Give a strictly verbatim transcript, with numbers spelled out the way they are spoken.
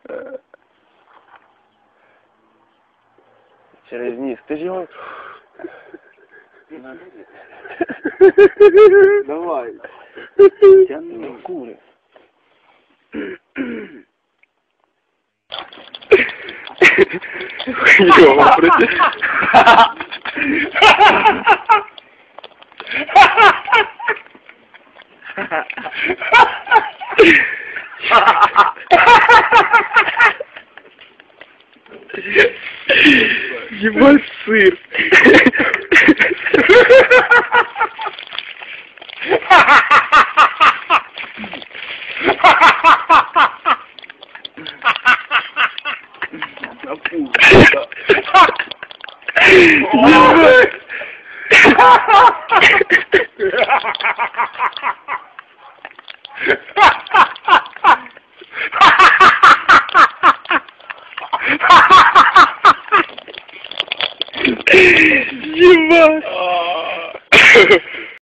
Через низ. Ты же его... Давай. Тяни. Куры. Ёма, прыгай. Ебать сыр. Ебать.